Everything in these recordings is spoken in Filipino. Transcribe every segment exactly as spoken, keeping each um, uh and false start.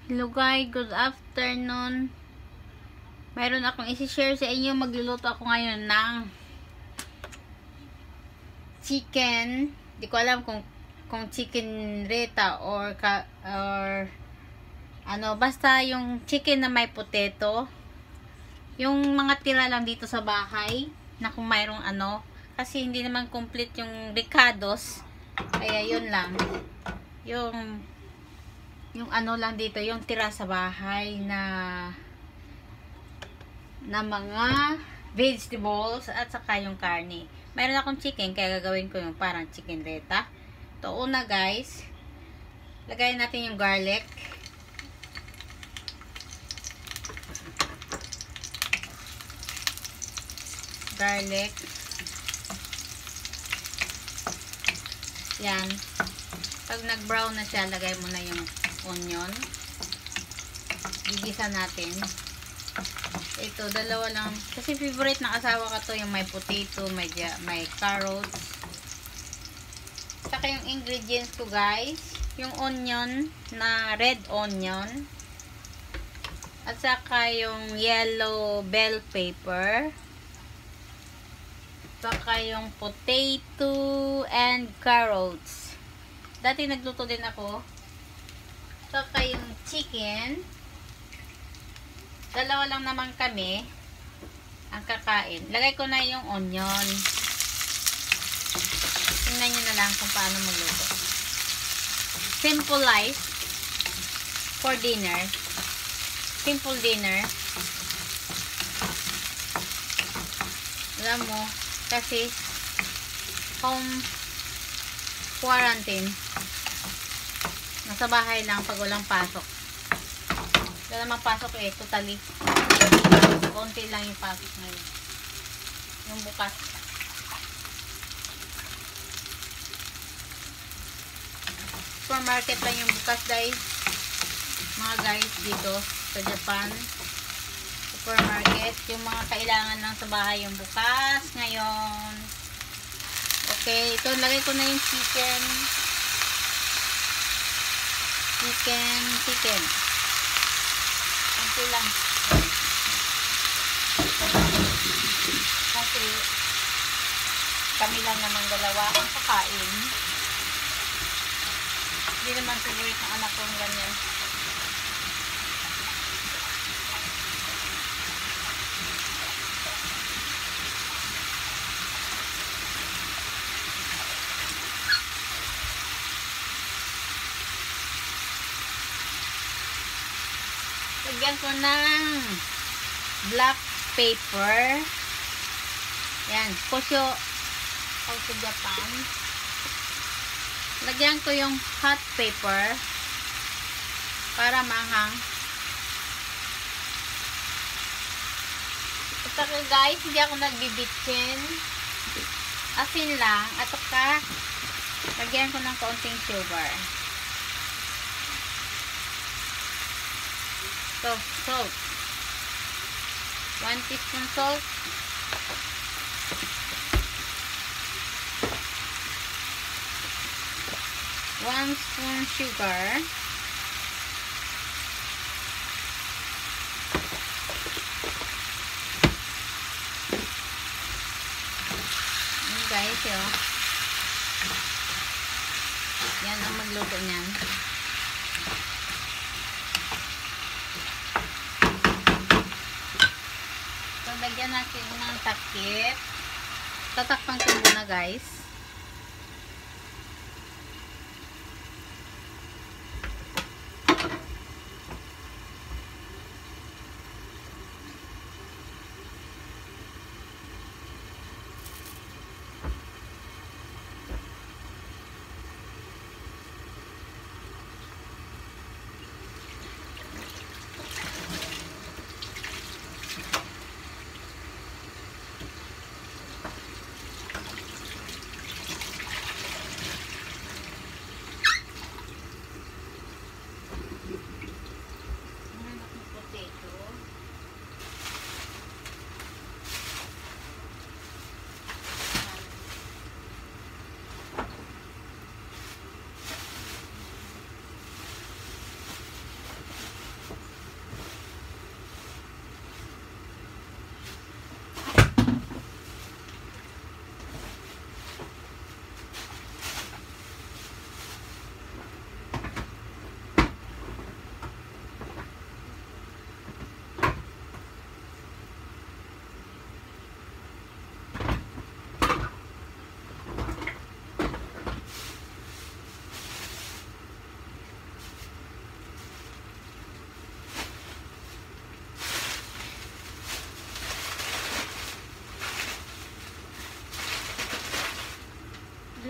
Hello guys, good afternoon. Mayroon akong isi-share sa inyo. Magluluto ako ngayon ng chicken. Di ko alam kung kung chicken reta or ka, or ano, basta yung chicken na may potato. Yung mga tira lang dito sa bahay na kung mayroong ano, kasi hindi naman complete yung ricados. Kaya yun lang. Yung yung ano lang dito, yung tira sa bahay na na mga vegetables at saka yung karne. Mayroon akong chicken, kaya gagawin ko yung parang chicken reta. Ito una guys, lagayin natin yung garlic. Garlic. Yan. Pag nag-brown na siya, lagay mo na yung onion. Gigisa natin. Ito, dalawa lang. Kasi favorite ng asawa ko to, yung may potato, may, may carrots. Saka yung ingredients ko guys, yung onion na red onion. At saka yung yellow bell pepper. Saka yung potato and carrots. Dati nagluto din ako. Saka yung chicken. Dalawa lang naman kami ang kakain. Lagay ko na yung onion. Tingnan nyo na lang kung paano magluto. Simple life for dinner. Simple dinner. Alam mo, kasi home quarantine. Nasa bahay lang pag walang pasok. Wala namang pasok eh, totally. Konti lang yung pasok ngayon. Yung bukas. Supermarket lang yung bukas guys. Mga guys dito sa Japan. Supermarket. Yung mga kailangan lang sa bahay yung bukas ngayon. Okay, ito lagay ko na yung chicken. Chicken, chicken. Konti lang. Kasi kami lang naman dalawa ang kakain. Hindi naman favorite ng anak ko ng ganyan. Lagyan ko ng black pepper. Yan, kosyo kosyo Japan. Lagyan ko yung hot pepper para maanghang. At saka guys, hindi ako nagbibitsin. Asin lang. At saka lagyan ko ng kaunting sugar. So, salt. one teaspoon salt. one spoon sugar. Yan guys, yun. Yan ang magluto niyan. Lagyan natin ng takip. Tatakpan ko muna guys.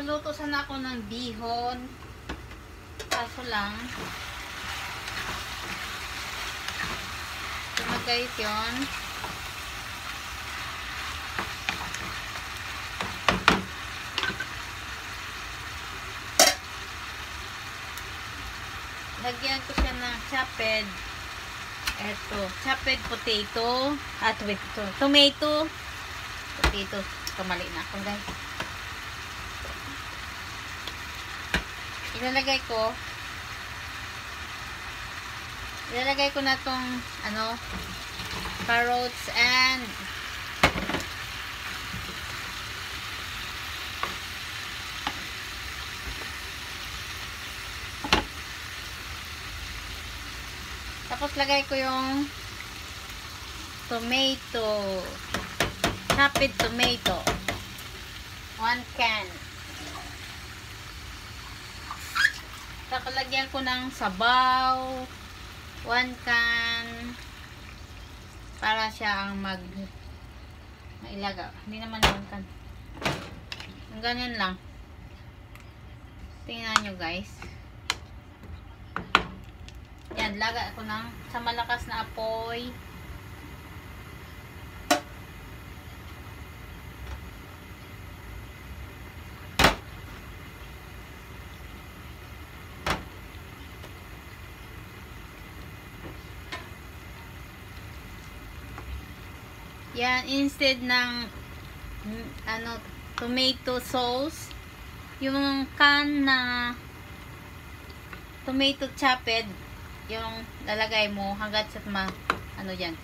Magluluto sana ako ng bihon. Kaso lang, ito na guys yun. Lagyan ko siya ng chopped. Eto, chopped potato. At wait, ito. Tomato. Potato. Kamali na ako guys. Ilalagay ko. Ilalagay ko na tong ano, carrots and tapos lagay ko yung tomato. Chopped tomato. One can. Tapos lagyan ko ng sabaw. One can. Para siya ang mag mailaga. Hindi naman one can. Ang ganyan lang. Tingnan nyo guys. Yan, laga ako ng sa malakas na apoy. Yan, instead ng ano, tomato sauce, yung can na tomato chopped, yung lalagay mo hanggat sa ma ano dyan.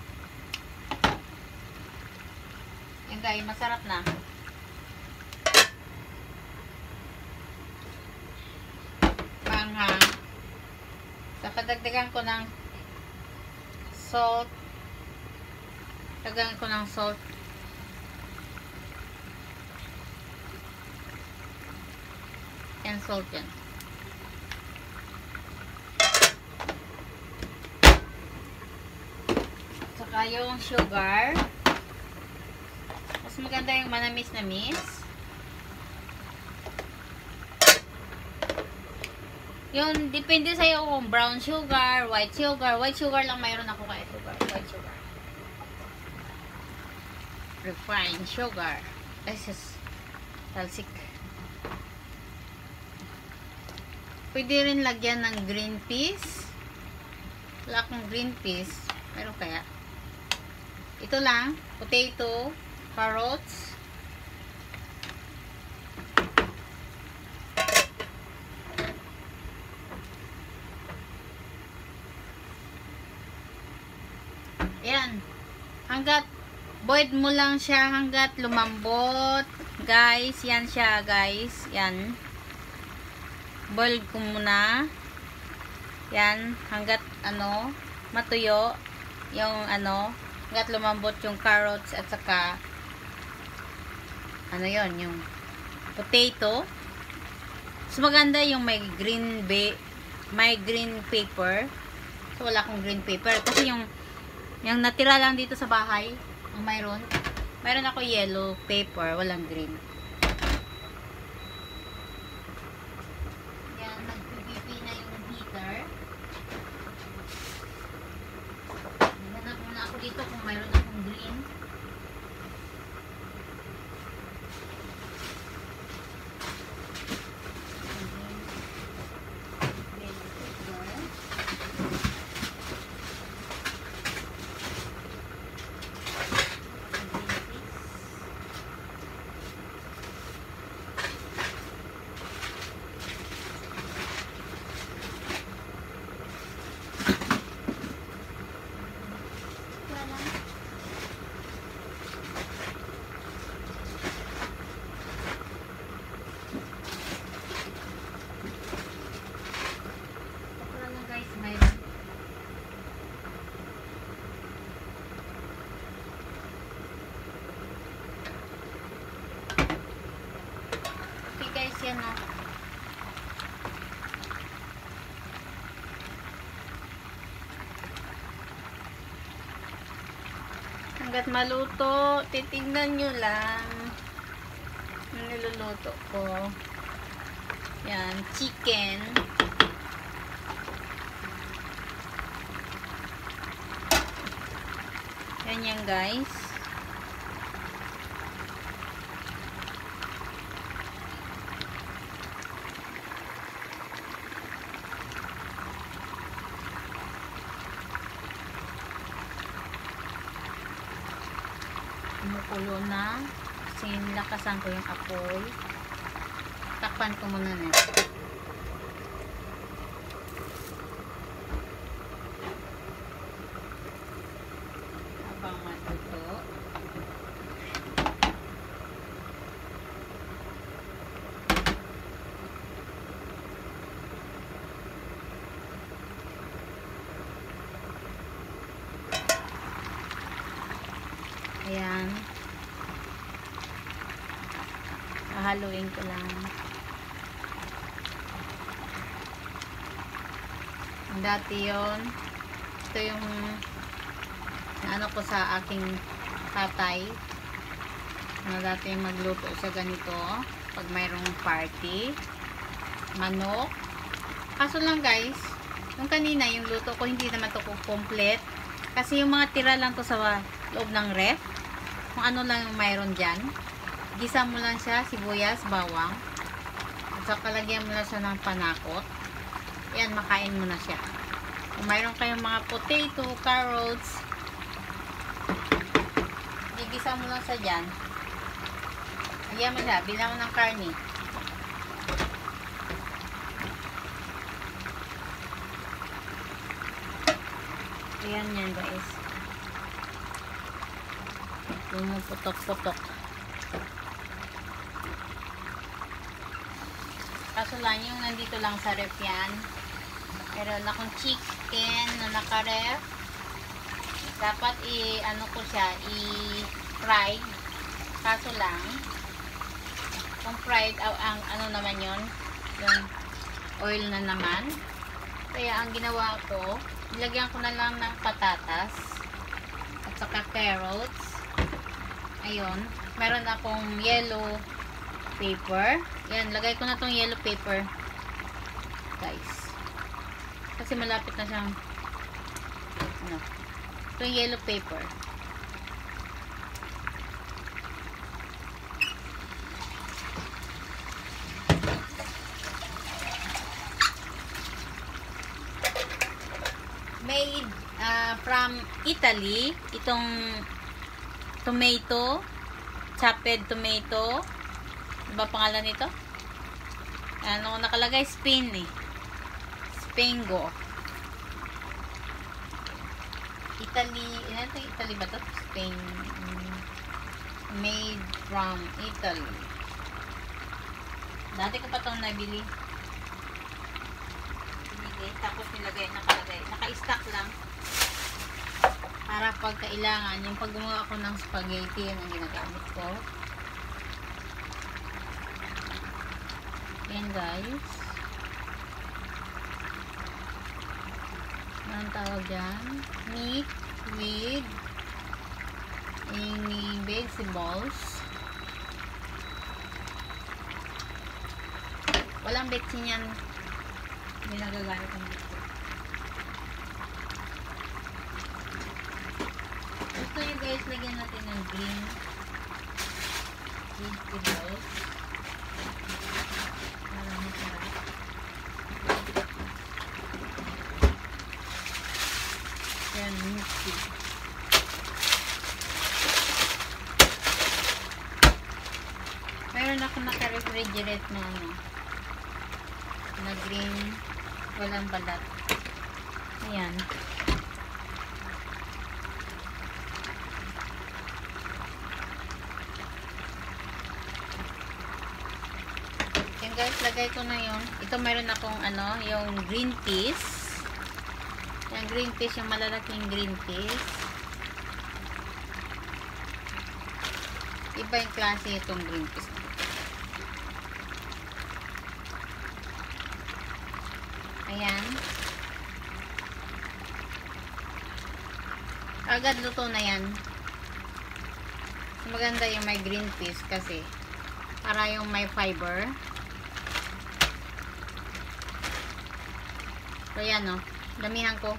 Yan guys, masarap na. Panghang. So, kadagdagan ko ng salt. Dagdagan ko ng salt. Yan, salt yan. Saka yung sugar. Mas maganda yung manamis-namis. Yun, depende sa'yo kung brown sugar, white sugar. White sugar lang mayroon ako kaya sugar. White sugar. Refined sugar. This is talsik. Pwede rin lagyan ng green peas. Wala akong green peas. Meron kaya? Ito lang. Potato. Carrots. Ayan. Hanggat boil mo lang siya hanggat lumambot. Guys, yan siya guys. Yan. Boil ko muna. Yan. Hanggat ano, matuyo. Yung ano, hanggat lumambot yung carrots at saka ano yon, yung potato. So maganda yung may green ba may green paper. So wala akong green paper kasi yung yung natira lang dito sa bahay ang mayroon. Mayroon ako yellow paper, walang green. Yan, nag-pipi na yung heater. Hanap muna ako dito kung mayroon akong green. Yan o. Hanggat maluto, titignan nyo lang Ang niluluto ko. Yan, chicken. Yan yan guys. Kumukulo na. Kasi nilakasan ko yung apoy. Takpan ko muna na. Habang matuto. Ayan. Hahaluin ko lang. Dati yon, ito yung ano ko sa aking tatay na dati magluto sa ganito pag mayroong party, manok. Kaso lang guys, yung kanina yung luto ko hindi naman to complete kasi yung mga tira lang to sa loob ng ref, kung ano lang yung mayroon dyan. Gisa mo lang siya, sibuyas, bawang, at saka lagyan mo lang siya ng panakot. Yan, makain mo na siya. Kung mayroon kayong mga potato, carrots, gigisa mo lang sa dyan. Lagyan mo siya, bilang mo ng karne. Ayan yan guys. Pumuputok-putok. Kaso lang yung nandito lang sa ref yan. Meron akong chicken na naka-ref. Dapat i-ano ko siya, i-fry. Kaso lang, kung fried, ang, ang ano naman yon, yung oil na naman. Kaya ang ginawa ko, nilagyan ko na lang ng patatas at saka carrots. Ayun, meron akong yellow paper. Yan, lagay ko na tong yellow paper guys, kasi malapit na siyang ano, itong yellow paper. Made uh, from Italy. Itong tomato, chopped tomato. Ano ba pangalan nito? Ano nakalagay? Spain eh. Spango. Italy. Ano ito? Italy ba ito? Spain. Made from Italy. Dati ko pa itong nabili. Binigay. Tapos nilagay, nakalagay. Naka-stack lang. Para pag kailangan, yung pag gumawa ako ng spaghetti, yun ang ginagamit ko. Yan guys. Anong tawag dyan? Meat with any vegetables. Walang betsin yan. Hindi nagagamit ang betsin. Gusto nyo guys, lagyan natin ng green vegetables. Para masarap. Yan, mixy. Meron ako naka-refrigerate na ano, na green, walang balat. Ayan. Yan guys, lagay ko na yun. Ito meron akong ano, yung green peas. Yung green peas, yung malalaking green peas. Iba yung klase itong green peas. Ayan. Agad luto na yan. Maganda yung may green peas kasi para yung may fiber. So yan o, damihan ko.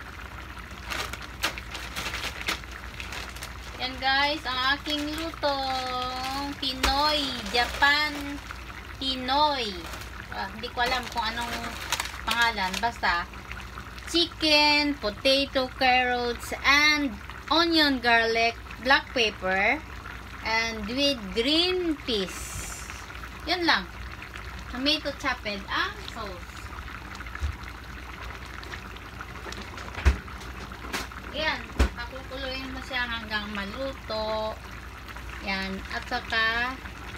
Yan guys, ang aking lutong Pinoy, Japan Pinoy. Ah, hindi ko alam kung anong pangalan, basta chicken, potato, carrots, and onion, garlic, black pepper, and with green peas. Yan lang. Tomato chopped ang sauce. Yan. Pakukuluin mo siya hanggang maluto. Yan. At saka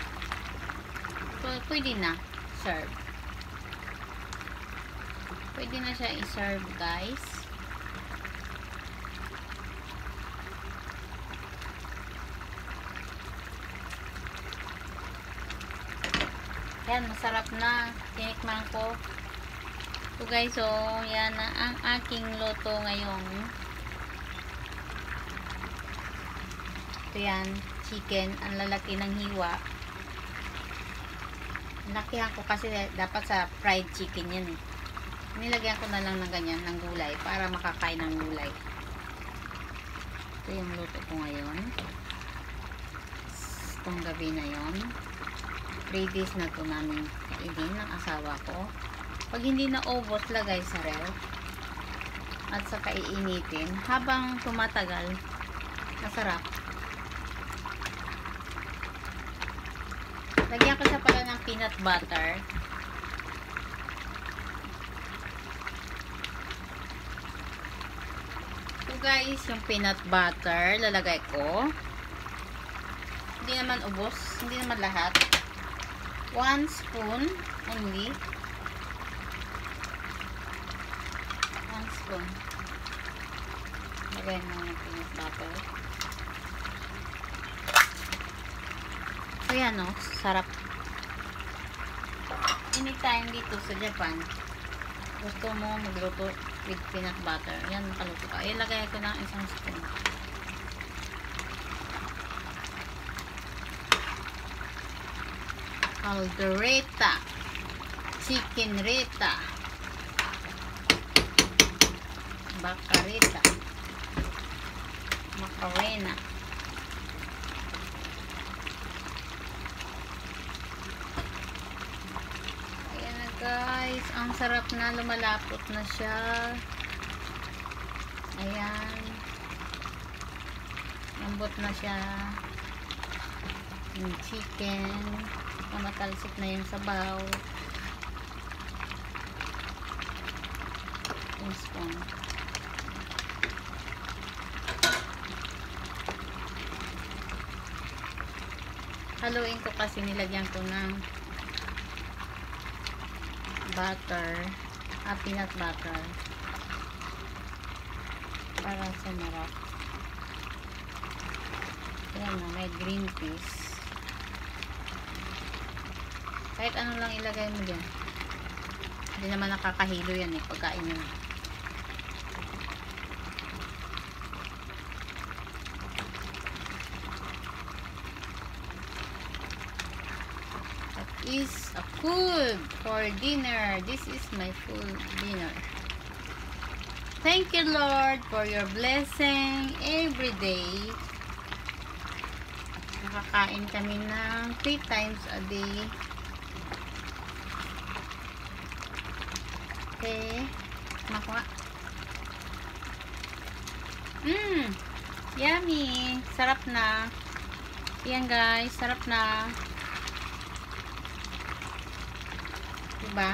pwede na. Serve. Pwede na siya i-serve, guys. Yan, masarap na. Tinikman ko. So guys, so, yan na ang aking luto ngayon. Ito yan, chicken. Ang lalaki ng hiwa. Lakihan ko kasi dapat sa fried chicken yan eh. Nilagyan ko na lang ng ganyan, ng gulay, para makakain ng gulay. Ito yung luto ko ngayon. Itong gabi na yon. three days na ito namin kainin ng asawa ko. Pag hindi na ubos, lagay sa ref. At saka iinitin. Habang tumatagal, masarap. Lagyan ko siya pala ng peanut butter. So guys, yung peanut butter, lalagay ko. Hindi naman ubos, hindi naman lahat. One spoon only. One spoon. Lagay mo ng peanut butter. So yan o, sarap. Anytime dito sa Japan, gusto mo magluto with peanut butter. Yan, makaluto ka. Ilagay ko ng isang spoon. Caldereta, chicken reta, bacareta, macarena. Ayan na guys, ang sarap na, lumalapot na siya. Ayan, lambot na siya yung chicken. Matalsik na yung sabaw. Yung spoon. Haluin ko kasi nilagyan ko ng butter, ah, peanut butter, para sumarap. Ayan na, may green peas. Kahit ano lang ilagay mo dyan. Hindi naman nakakahilo yan eh, pagkain yun. That is a food for dinner. This is my food dinner. Thank you, Lord, for your blessing every day. Nakakain kami ng three times a day. Okay. Makuha. Mmm. Yummy. Sarap na. Yan guys. Sarap na. Diba?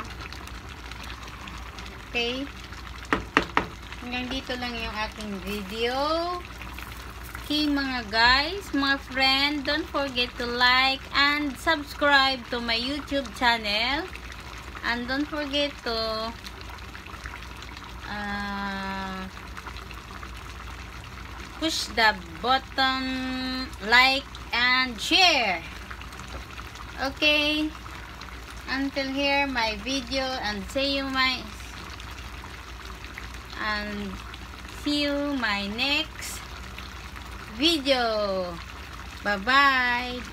Okay. Hanggang dito lang yung aking video. Okay mga guys, mga friend, don't forget to like and subscribe to my YouTube channel. And don't forget to Uh, push the button like and share. Okay, until here my video, and see you my and see you my next video. Bye bye.